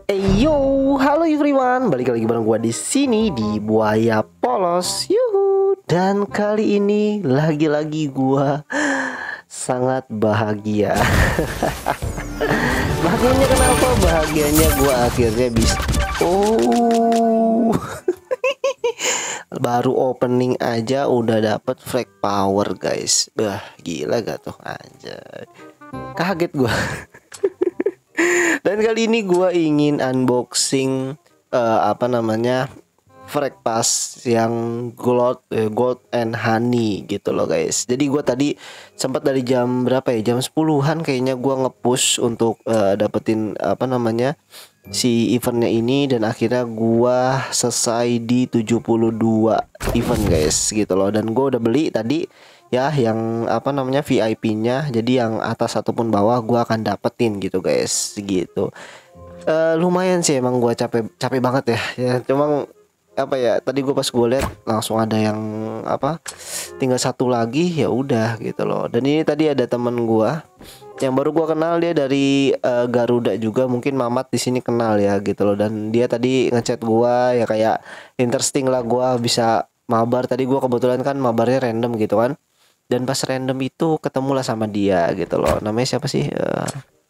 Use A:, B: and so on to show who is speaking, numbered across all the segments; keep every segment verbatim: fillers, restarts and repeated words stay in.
A: Yo, halo everyone, balik lagi bareng gua di sini di Buaya Polos. Yuhu. Dan kali ini lagi-lagi gua sangat bahagia. Bahagianya kenapa? Bahagianya gua akhirnya bisa. Oh, baru opening aja udah dapet frag power guys. Bah, gila gak tuh anjay. Kaget gua. Dan kali ini gue ingin unboxing uh, apa namanya frag pass yang gold uh, gold and honey gitu loh guys. Jadi gue tadi sempat dari jam berapa ya, jam sepuluhan kayaknya gue nge-push untuk uh, dapetin apa namanya si eventnya ini, dan akhirnya gue selesai di tujuh puluh dua event guys gitu loh. Dan gue udah beli tadi ya yang apa namanya V I P-nya, jadi yang atas ataupun bawah gua akan dapetin gitu guys gitu. Uh, lumayan sih emang gua capek capek banget ya. Ya cuma apa ya, tadi gua pas gua lihat langsung ada yang apa tinggal satu lagi, ya udah gitu loh. Dan ini tadi ada temen gua yang baru gua kenal, dia dari uh, Garuda juga, mungkin Mamat di sini kenal ya gitu loh. Dan dia tadi ngechat gua ya kayak interesting lah, gua bisa mabar. Tadi gua kebetulan kan mabarnya random gitu kan. Dan pas random itu ketemulah sama dia gitu loh. Namanya siapa sih? Uh,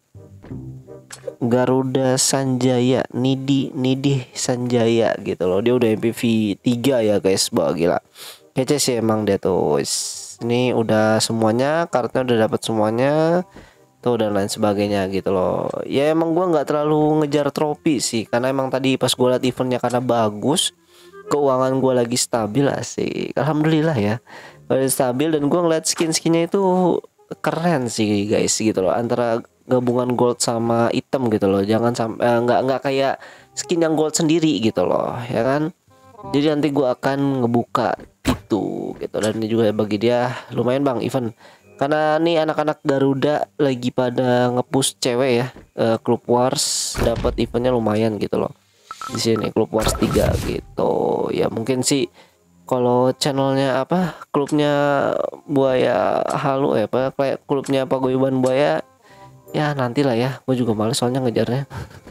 A: Garuda Sanjaya, Nidi Nidi Sanjaya gitu loh. Dia udah M P V tiga ya guys. Wah gila. Kece sih emang dia tuh. Ini udah semuanya, kartunya udah dapat semuanya. Tuh dan lain sebagainya gitu loh. Ya emang gua nggak terlalu ngejar trofi sih, karena emang tadi pas gua liat eventnya karena bagus, keuangan gua lagi stabil asik. Alhamdulillah ya. Udah stabil, dan gue ngeliat skin-skinnya itu keren sih guys gitu loh, antara gabungan gold sama item gitu loh. Jangan sampai eh, nggak nggak kayak skin yang gold sendiri gitu loh ya kan. Jadi nanti gue akan ngebuka itu gitu. Dan ini juga bagi dia lumayan bang event, karena nih anak-anak Garuda lagi pada ngepush cewek ya. eh, Club Wars dapat eventnya lumayan gitu loh di sini, Club Wars tiga gitu ya. Mungkin sih kalau channelnya apa, klubnya Buaya Halu ya, apa kayak klubnya Paguyuban Buaya ya, nantilah ya. Gue juga males soalnya ngejarnya.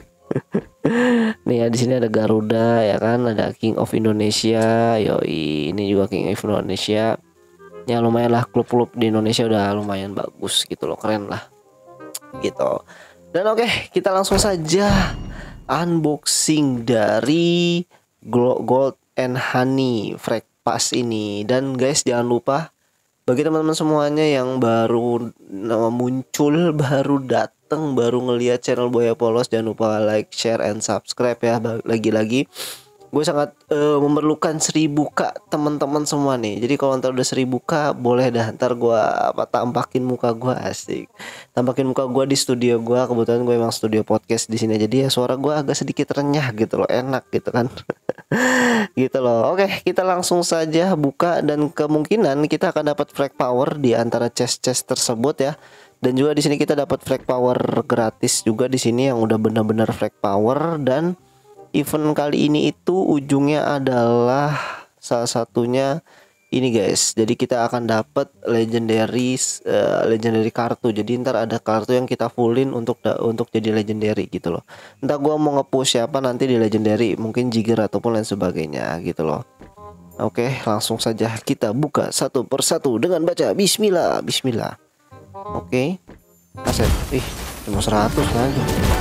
A: Nih ya, di sini ada Garuda ya kan, ada King of Indonesia, yoi, ini juga King of Indonesia. Ya lumayan lah, klub-klub di Indonesia udah lumayan bagus gitu loh, keren lah gitu. Dan oke, okay, kita langsung saja unboxing dari Gold and Honey frag pass ini. Dan guys, jangan lupa bagi teman-teman semuanya yang baru muncul, baru datang, baru ngelihat channel Buaya Polos, jangan lupa like, share, and subscribe ya. Lagi-lagi gue sangat uh, memerlukan seribu k teman-teman semua nih. Jadi kalau ntar udah seribu k, boleh dah ntar gue apa tampakin muka gue, asik tampakin muka gue di studio gue. Kebetulan gue emang studio podcast di sini, jadi ya suara gue agak sedikit renyah gitu loh, enak gitu kan. Gitu loh. Oke, kita langsung saja buka, dan kemungkinan kita akan dapat frag power di antara chest-chest tersebut ya. Dan juga di sini kita dapat frag power gratis juga di sini yang udah benar-benar frag power. Dan event kali ini itu ujungnya adalah salah satunya ini guys. Jadi kita akan dapat legendary uh, legendary kartu. Jadi ntar ada kartu yang kita fullin untuk untuk jadi legendary gitu loh. Entah gua mau nge-push siapa nanti di legendary, mungkin Jigger ataupun lain sebagainya gitu loh. Oke, langsung saja kita buka satu persatu dengan baca bismillah. Bismillah. Oke. Aset. Ih, cuma seratus aja.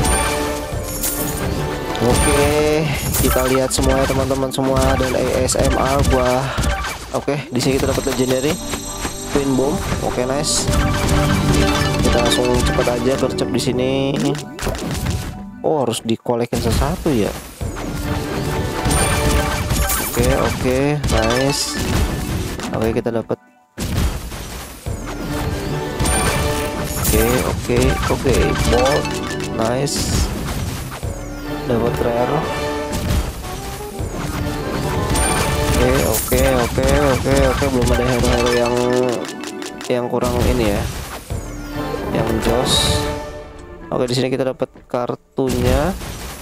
A: Oke, kita lihat semuanya teman-teman semua, dan A S M R gua. Oke, di sini kita dapat legendary Twin Bomb. Oke, nice. Kita langsung cepat aja gercep di sini. Oh, harus dikolekin satu ya. Oke, oke, nice. Oke, kita dapat. Oke, oke, oke, bolt, nice. Dapat rare. Oke, oke, oke, oke, oke. Belum ada hero-hero yang yang kurang ini ya, yang jos. Oke, di sini kita dapat kartunya.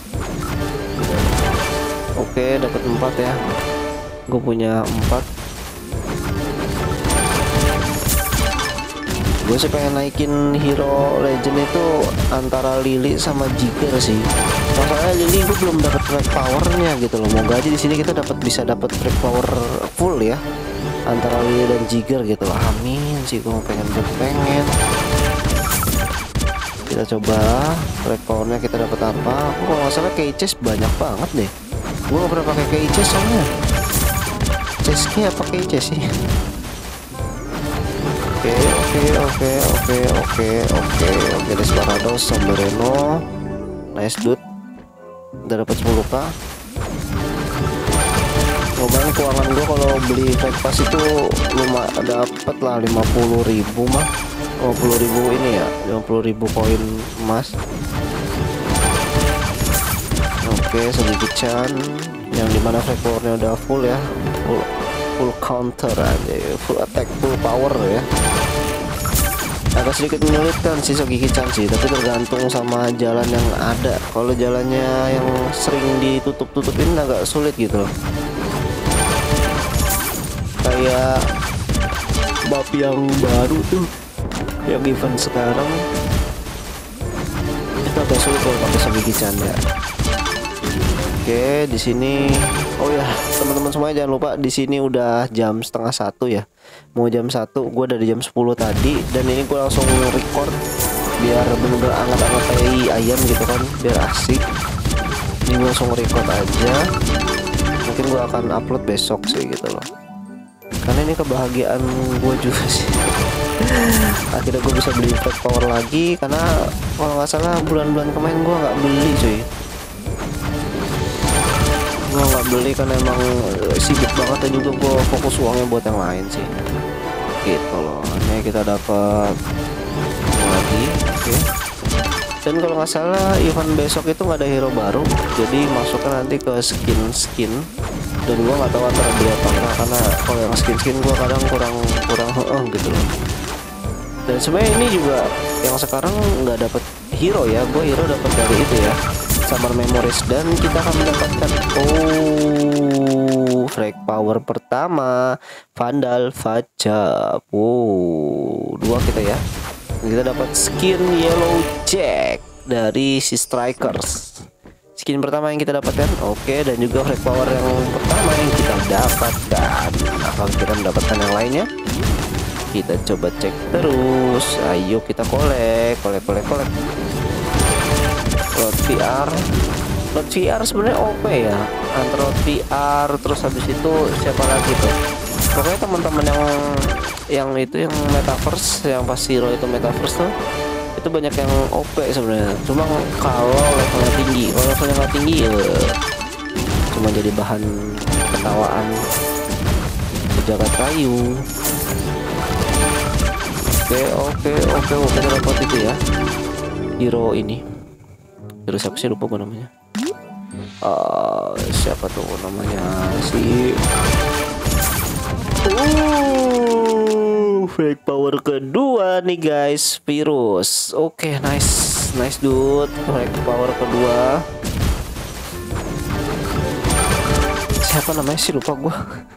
A: Oke, dapat empat ya. Gue punya empat. gue sih pengen naikin hero legend itu antara Lily sama Jigger sih. Masalahnya Lily gue belum dapat track powernya gitu loh. Moga aja di sini kita dapat bisa dapat track power full ya antara Lily dan Jigger gitu loh. Amin sih, gue pengen pengen. Kita coba track powernya kita dapat apa? Kalau nggak salah key chest banyak banget deh. Gue nggak pernah pakai key chest soalnya. Chest key apa key chest sih? Oke oke oke oke oke oke oke Desperados Sombrero, nice dude, udah dapat sepuluh k. Lumayan keuangan gua kalau beli fake pass itu lumayan dapat lah lima puluh ribu mah, lima puluh ribu ini ya, lima puluh ribu koin emas. Oke sedikit Chan yang dimana fake powernya udah full ya, full full counter aja ya, full attack, full power ya. Agak sedikit menyulitkan sih Sogiki-chan sih, tapi tergantung sama jalan yang ada. Kalau jalannya yang sering ditutup-tutupin agak sulit gitu loh. Kayak bab yang baru tuh, yang event sekarang itu agak sulit kalau pakai Sogiki-chan ya. Oke, di sini, oh ya teman-teman semuanya jangan lupa di sini udah jam setengah satu ya, mau jam satu. Gue dari jam sepuluh tadi dan ini gue langsung record biar bener-bener anget-anget kayak ayam gitu kan, biar asik. Ini gue langsung record aja. Mungkin gue akan upload besok sih gitu loh, karena ini kebahagiaan gue juga sih. Akhirnya gue bisa beli fake power lagi, karena kalau nggak salah bulan-bulan kemarin gue nggak beli cuy. Gue nggak beli karena emang sibuk banget dan juga gue fokus uangnya buat yang lain sih gitu loh. Ini kita dapat lagi, oke okay. Dan kalau nggak salah event besok itu nggak ada hero baru, jadi masukkan nanti ke skin-skin. Dan gue nggak tahu antara beli apa enggak, karena kalau yang skin-skin gue kadang kurang kurang heeh gitu loh. Dan sebenarnya ini juga yang sekarang nggak dapat hero ya, gue hero dapat dari itu ya, Summer Memories, dan kita akan mendapatkan oh frag power pertama Vandal Vajab. Wow, dua kita ya. Kita dapat skin Yellow Jack dari si Strikers. Skin pertama yang kita dapatkan, oke, dan juga frag power yang pertama yang kita dapatkan. Apakah kita mendapatkan yang lainnya? Kita coba cek terus. Ayo kita kolek, kolek, kolek, kolek. Road V R, Road V R sebenarnya O P ya. Antara Road V R terus habis itu siapa lagi tuh? Pokoknya teman-teman yang yang itu yang metaverse, yang pas hero itu metaverse tuh, itu banyak yang O P sebenarnya. Cuma kalau levelnya tinggi, kalau levelnya nggak tinggi ya cuma jadi bahan ketawaan pejabat kayu. Oke oke oke oke kita dapat itu ya, hero ini. Hero siapa sih, lupa gue namanya. Uh, siapa tuh namanya si uh fake power kedua nih guys, virus. Oke okay, nice nice dude, fake power kedua. Siapa namanya sih, lupa gue.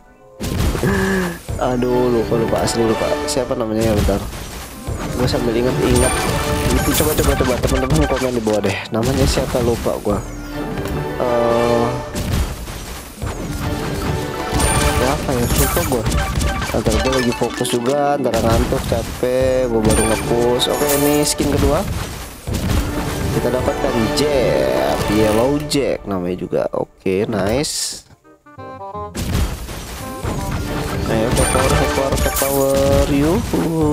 A: Aduh lupa lupa asli lupa siapa namanya ya, bentar gue sambil ingat-ingat. Coba coba coba teman-teman komen di bawah deh namanya siapa, lupa gue. Uh, apa ya, lupa gue. Ntar gue lagi fokus juga, antara ngantuk capek, gue baru nge-push. Oke ini skin kedua kita dapatkan Jack, Yellow Jack namanya juga. Oke nice. Ayo ke power, ke power, ke power, yuhu.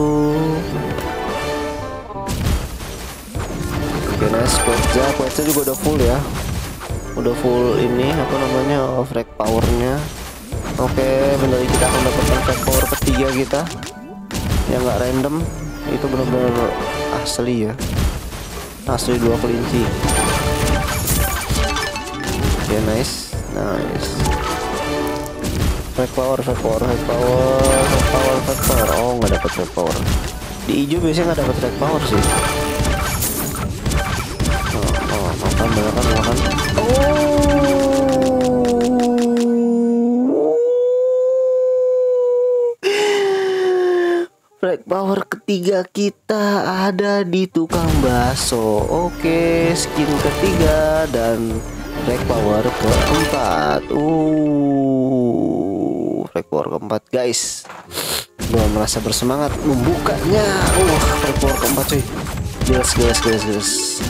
A: Oke nice, Quetza, Quetza juga udah full ya, udah full ini apa namanya frag powernya. Oke benar, kita akan dapatkan frag power ketiga kita yang nggak random, itu benar-benar asli ya, asli dua kelinci. Oke nice nice. Frag power, frag power, frag power, frag power, frag power. Oh nggak dapat frag power. Di hijau biasanya nggak dapat frag power sih. Oh, oh makan, makan, makan. Oh, frag power ketiga kita ada di tukang bakso. Oke, skin ketiga dan flag power keempat. Uh, flag power keempat guys. Gua merasa bersemangat membukanya. Uh, flag power keempat cuy. Jelas, jelas, jelas, jelas.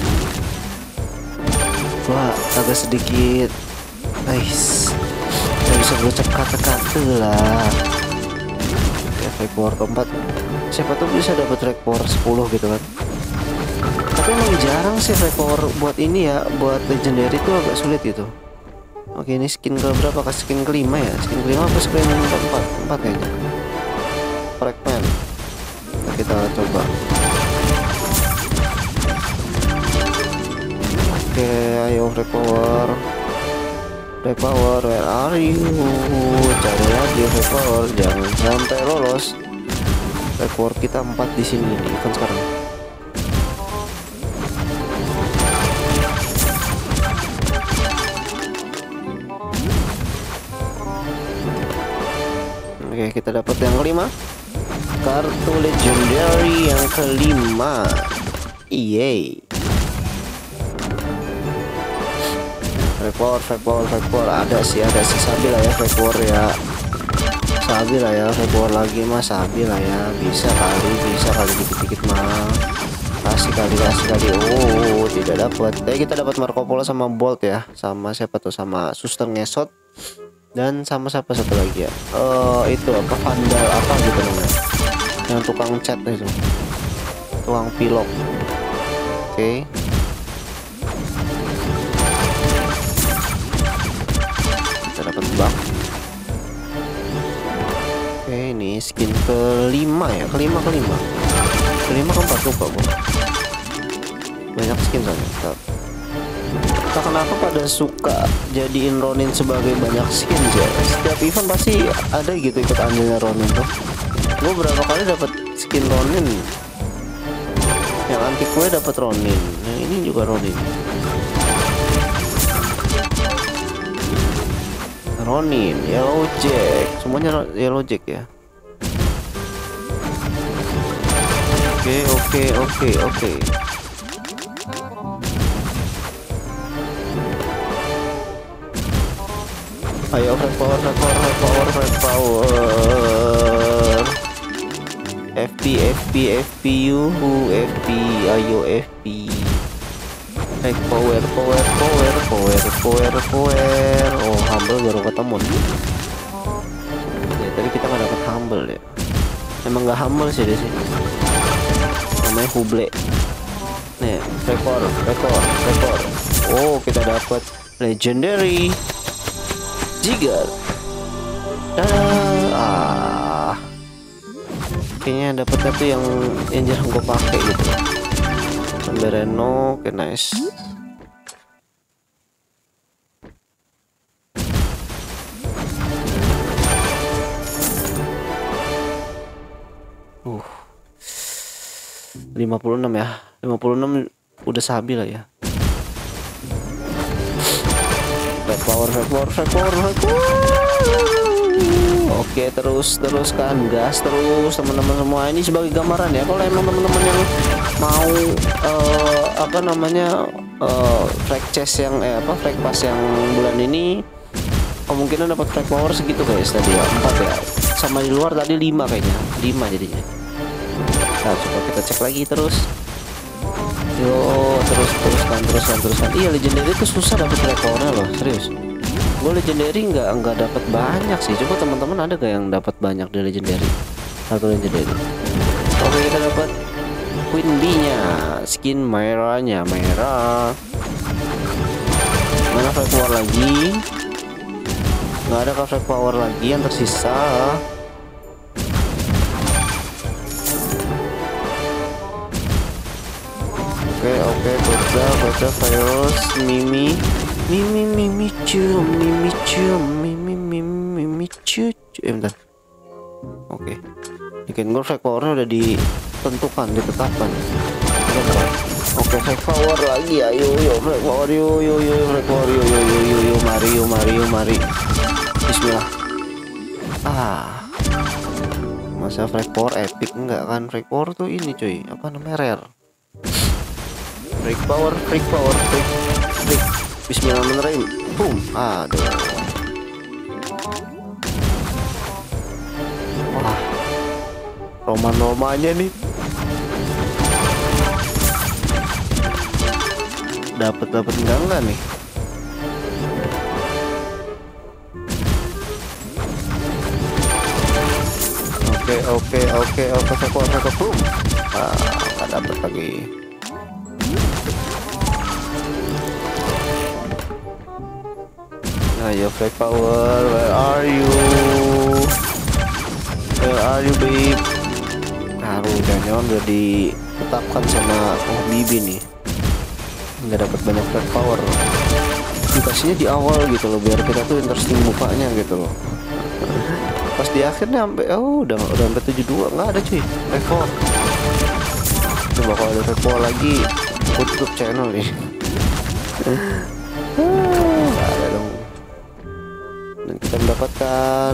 A: Gua agak sedikit, guys. Saya bisa berucap kata-kata lah. Flag power keempat, siapa tuh bisa dapat flag power sepuluh gitu kan. Tapi emang jarang sih flag power buat ini ya, buat legendary itu agak sulit gitu. Oke, ini skin ke berapa? Ke skin kelima ya, skin kelima apa skin keempat? Empat kayaknya. Fragment, nah, kita coba. Oke, ayo flag power. Flag power, where are you? Cari lagi flag power, jangan sampai lolos. Flag power kita empat di sini di event sekarang. Oke, kita dapat yang kelima. Kartu legendary yang kelima. Yeay. Flag power, flag power, flag power, ada sih, ada sih. Sabi lah ya flag power ya, sabi lah ya flag power lagi mah, sabi lah ya, bisa kali, bisa kali dikit-dikit mah, kasih kali, kasih kali. Oh, tidak dapat. Tapi kita dapat Marco Polo sama Bolt ya, sama siapa tuh, sama Suster Ngesot dan sama siapa satu lagi ya, uh, itu apa, Vandal apa gitu namanya, yang tukang cat itu, tukang pilok. Oke, okay. Dapat bug. Oke, ini skin kelima ya, kelima kelima kelima keempat lupa gua. Banyak skin soalnya. Entah kenapa pada suka jadiin Ronin sebagai banyak skin ya. Setiap event pasti ada gitu ikut andilnya Ronin tuh. Gua berapa kali dapat skin Ronin. Yang anti kue dapat Ronin. Nah, ini juga Ronin. Ronin, Yellow Jack, semuanya Yellow Jack ya. Oke, oke, oke, oke. Ayo flag power, flag power, flag power, flag power. F P, F P, F P, yuhu, F P, ayo F P. Flag power, power, power, power, power, power. Oh, humble baru ketemu nih. Ya, tadi kita nggak dapat humble ya. Emang nggak humble sih di sini. Namanya Huble. Nih, flag power, flag power, flag power. Oh, kita dapat legendary Jigar. Ah, kayaknya dapetnya tuh yang yang jarang gue pakai gitu. Bereno, oke, okay, nice. Uh, lima puluh enam ya, lima puluh enam udah sabi lah ya. Flag power, flag power, flag power, flag power. Oke, terus teruskan gas terus teman-teman semua. Ini sebagai gambaran ya, kalau emang teman-teman yang mau uh, apa namanya uh, flag chest yang eh apa flag pass yang bulan ini kemungkinan dapat flag power segitu guys tadi ya, empat ya, sama di luar tadi lima kayaknya, lima jadinya. Nah, coba kita cek lagi terus. Yo, terus teruskan teruskan teruskan. Iya, legendary itu susah dapat flag powernya loh, serius. Gue legendary nggak nggak dapat banyak sih. Coba teman-teman ada gak yang dapat banyak di legendary? Satu legendary. Oke, kita dapat Queen Bee-nya, skin merahnya merah. Mana flag power lagi? Nggak ada flag power lagi yang tersisa. Oke oke, baca baca virus Mimi Mimi Mimi cum Mimi cum Mimi Mimi Mimi cu. Eh bentar. Oke. Bikin gue flag powernya udah ditentukan, ditetapkan. Oke, flag power lagi, ayo yo flag power, yo yo yo flag power, yo yo yo yo yo mari yo mari yo mari. Bismillah. Ah, masa frag power epic enggak kan? Frag power tuh ini cuy, apa namanya, rare. Frag power, frag power, frag, frag. Bismillahirrahmanirrahim. Boom. Aduh. Wah. Roman-romanya nih. Dapat dapat enggak enggak nih? Oke oke oke oke oke oke boom. Ah, nggak dapat lagi. Ayo flag power, where are you? Where are you babe? Aduh, jangan-jangan udah ditetapkan sama oh Bibi nih. Nggak dapat banyak flag power. Dikasihnya di awal gitu loh, biar kita tuh interesting mukanya gitu loh. Pas di akhirnya sampai oh udah udah sampai tujuh puluh dua nggak ada cuy rekor. Coba kalau ada rekor lagi aku tutup channel nih. Nggak ada dong. Dan kita mendapatkan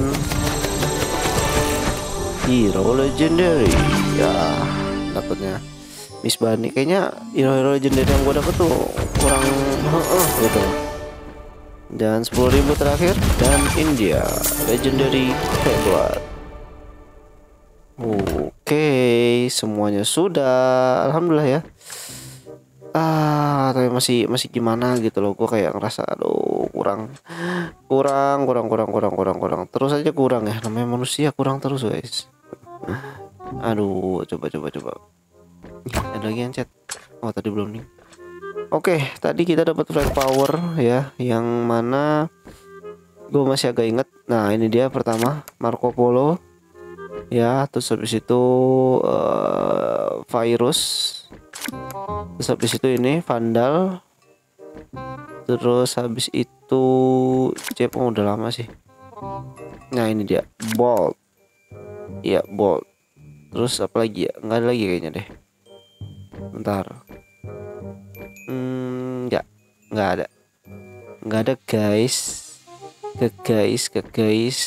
A: hero legendary ya, dapatnya Miss Bunny. Kayaknya hero-hero legendary yang gue dapet tuh kurang uh, gitu. Dan sepuluh ribu terakhir dan India legendary Februari. Oke, semuanya sudah, alhamdulillah ya. Ah, tapi masih masih gimana gitu loh. Gue kayak ngerasa aduh kurang kurang kurang kurang kurang kurang kurang terus aja kurang ya, namanya manusia kurang terus guys. Aduh, coba coba coba. Ada lagi yang chat. Oh, tadi belum nih. Oke, tadi kita dapat flag power ya, yang mana gue masih agak inget. Nah, ini dia pertama Marco Polo ya, terus habis itu uh, virus, terus habis itu ini Vandal, terus habis itu Jep, oh, udah lama sih. Nah, ini dia Bolt ya, Bolt. Terus apa lagi ya, nggak ada lagi kayaknya deh. Bentar. Hmm, nggak nggak ada nggak ada guys, ke guys ke guys.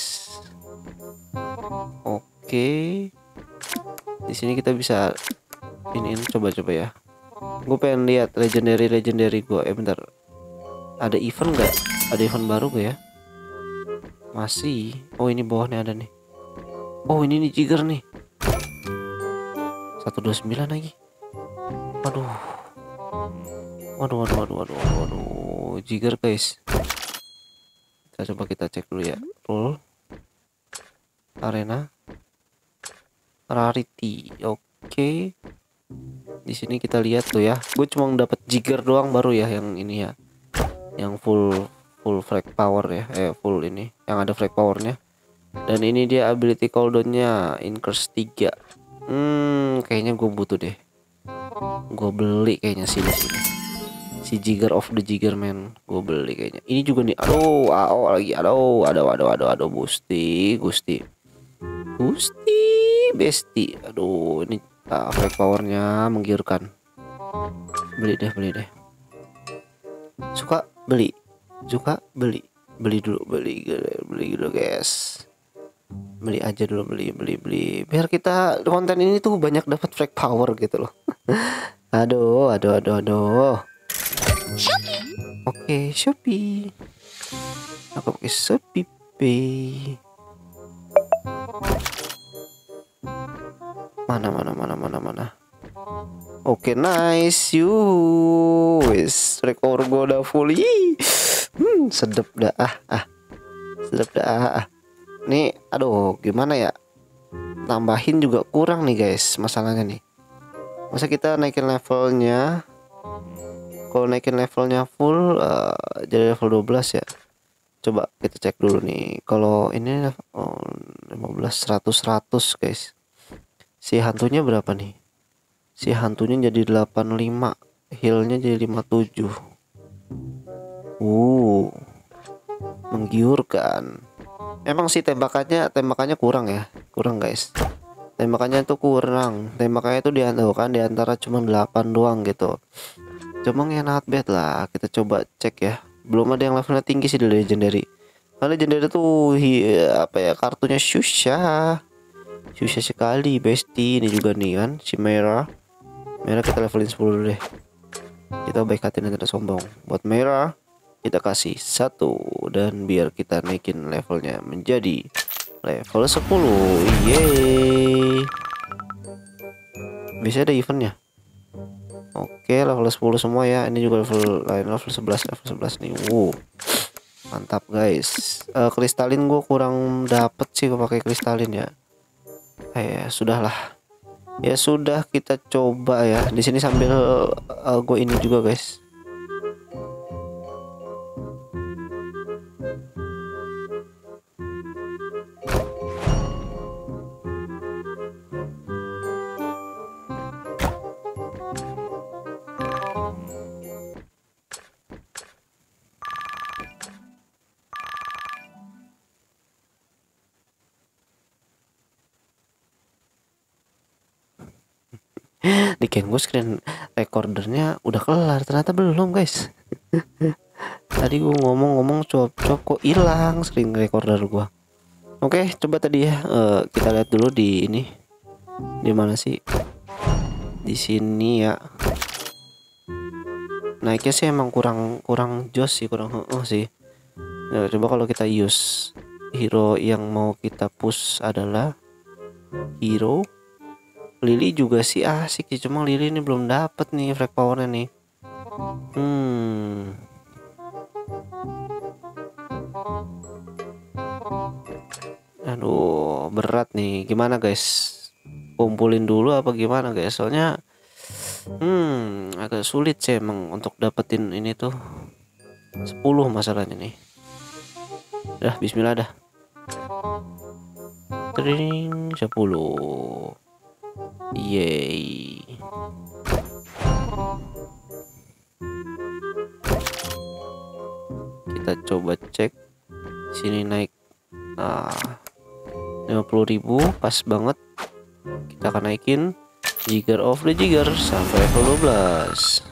A: Oke, di sini kita bisa ini, ini coba coba ya. Gue pengen lihat legendary legendary gue. Eh bentar, ada event nggak? Ada event baru gak ya? Masih. Oh, ini bawahnya ada nih. Oh, ini nih Jigger nih, seratus dua puluh sembilan lagi. Waduh. Waduh, waduh, waduh, waduh, waduh, waduh, Jigger guys. Kita coba kita cek dulu ya. Roll, arena, rarity. Oke. Di sini kita lihat tuh ya. Gue cuma dapat Jigger doang baru ya, yang ini ya, yang full full flag power ya. Eh full ini, yang ada flag powernya. Dan ini dia ability cooldownnya increase tiga. Hmm, kayaknya gue butuh deh. Gue beli kayaknya sini sini. Si Jigger of the Jigger man, gue beli kayaknya. Ini juga nih, aduh, aduh lagi, aduh, aduh, aduh, aduh, aduh, Gusti, Gusti, Gusti, Besti, aduh, ini uh, flag powernya menggiurkan. Beli deh, beli deh. Suka beli, suka beli, beli dulu, beli, beli dulu guys. Beli aja dulu, beli, beli, beli. Biar kita konten ini tuh banyak dapat flag power gitu loh. Aduh, aduh, aduh, aduh. Shopee. Oke, Shopee. Aku pakai Shopee Pay. Mana mana mana mana mana. Oke, nice you. Wis, rekor gue udah full. Hmm, sedep dah ah, ah. Sedep dah ah, ah. Nih, aduh, gimana ya? Tambahin juga kurang nih guys, masalahnya nih. Masa kita naikin levelnya? Kalau naikin levelnya full uh, jadi level dua belas ya. Coba kita cek dulu nih. Kalau ini oh, lima belas, seratus, seratus guys. Si hantunya berapa nih? Si hantunya jadi delapan puluh lima, healnya jadi lima puluh tujuh. Uh, menggiurkan. Emang sih tembakannya tembakannya kurang ya, kurang guys. Tembakannya tuh kurang. Tembakannya tuh diantara di antara cuma delapan doang gitu. Cuma yang not bad lah. Kita coba cek ya. Belum ada yang levelnya tinggi sih di legendary. Nah, legendary tuh hi, apa ya, kartunya susah. Susah sekali Besti. Ini juga nih kan si merah. Merah kita levelin sepuluh dulu deh. Kita baik hati dan tidak sombong. Buat merah kita kasih satu, dan biar kita naikin levelnya menjadi level sepuluh. Yeay. Bisa ada eventnya. Oke, level sepuluh semua ya. Ini juga level lain, level sebelas, level sebelas nih. Wow. Mantap guys. Uh, kristalin gue kurang dapet sih gue pakai kristalin ya. Eh, sudahlah. Ya sudah, kita coba ya. Di sini sambil uh, gue ini juga guys. Di geng gue screen recordernya udah kelar, ternyata belum guys. Tadi gue ngomong-ngomong cuap-cuap kok hilang screen recorder gue. Oke, coba tadi ya, uh, kita lihat dulu di ini. Di mana sih? Di sini ya. Naiknya sih emang kurang kurang jos sih, kurang heeh sih. Nah, coba kalau kita use hero yang mau kita push adalah hero Lily juga sih asik sih, cuma Lily ini belum dapet nih frag powernya nih. Hmm. Aduh, berat nih. Gimana guys? Kumpulin dulu apa gimana guys? Soalnya hmm, agak sulit sih emang untuk dapetin ini tuh. sepuluh masalahnya nih. Dah, bismillah dah. Tring sepuluh. Yeay. Kita coba cek sini naik ah, lima puluh ribu, pas banget. Kita akan naikin Jigger of the Jigger sampai level dua belas.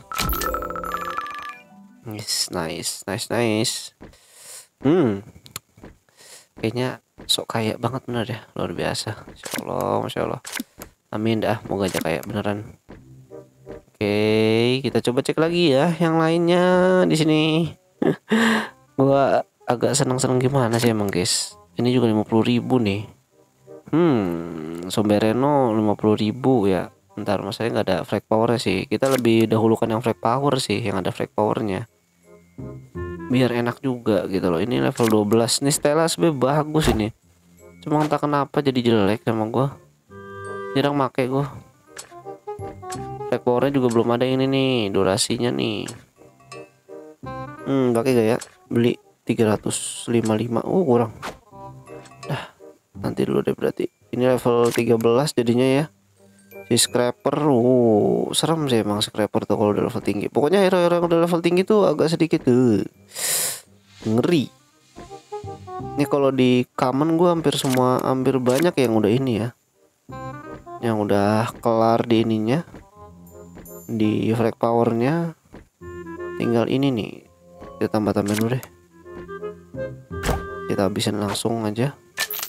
A: Nice, nice, nice, nice. Hmm, kayaknya sok kaya banget bener ya, luar biasa. Masya Allah, masya Allah. Amin dah, moga aja kayak beneran. Oke, kita coba cek lagi ya yang lainnya di sini. Gua agak seneng-seneng gimana sih emang guys. Ini juga lima puluh ribu nih. Hmm, Sombereno lima puluh ribu ya. Ntar masalahnya nggak ada frag power sih. Kita lebih dahulukan yang frag power sih, yang ada frag powernya. Biar enak juga gitu loh. Ini level dua belas nih, Stella sebenarnya bagus ini. Cuma entah kenapa jadi jelek sama gua. Jarang make gua. Frag powernya juga belum ada ini nih, durasinya nih. Hmm, pakai gak ya? Beli tiga ratus lima puluh lima. Oh, kurang. Dah, nanti dulu deh berarti. Ini level tiga belas jadinya ya. Si scrapper, uh, serem sih emang scrapper tuh kalau udah level tinggi. Pokoknya hero-hero yang udah level tinggi tuh agak sedikit uh, ngeri. Ini kalau di common gua hampir semua, hampir banyak yang udah ini ya. Yang udah kelar di ininya, di frag powernya. Tinggal ini nih, kita tambah-tambahin dulu deh. Kita habisin langsung aja.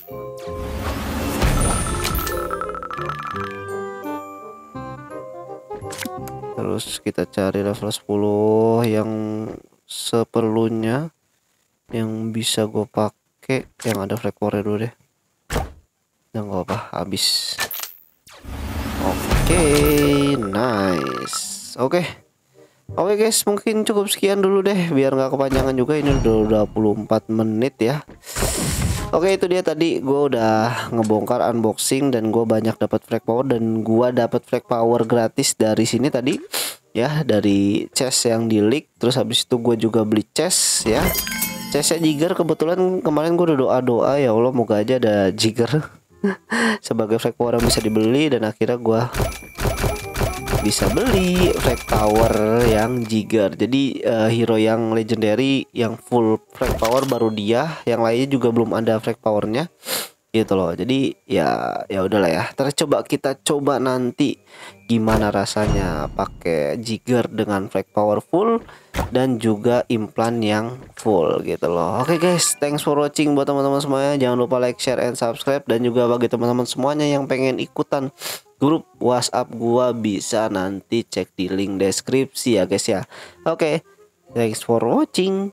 A: Terus kita cari level sepuluh yang seperlunya, yang bisa gue pakai, yang ada frag power dulu deh. Yang gak apa habis. Oke, okay, nice. Oke, okay. Oke okay guys, mungkin cukup sekian dulu deh, biar nggak kepanjangan juga. Ini udah dua puluh empat menit ya. Oke, itu dia tadi gue udah ngebongkar unboxing dan gue banyak dapat frag power, dan gue dapat frag power gratis dari sini tadi ya, dari chest yang di leak. Terus habis itu gue juga beli chest ya, chestnya Jigger. Kebetulan kemarin gue udah doa-doa ya Allah moga aja ada Jigger sebagai frag power yang bisa dibeli, dan akhirnya gue bisa beli frag power yang Jigger. Jadi uh, hero yang legendary yang full frag power baru dia, yang lainnya juga belum ada frag powernya. gitu loh. Jadi ya ya udahlah ya. Terus coba kita coba nanti gimana rasanya pakai jigger dengan flag powerful dan juga implan yang full gitu loh. Oke guys, thanks for watching buat teman-teman semuanya. Jangan lupa like, share, and subscribe. Dan juga bagi teman-teman semuanya yang pengen ikutan grup WhatsApp gua, bisa nanti cek di link deskripsi ya guys ya. Oke, thanks for watching.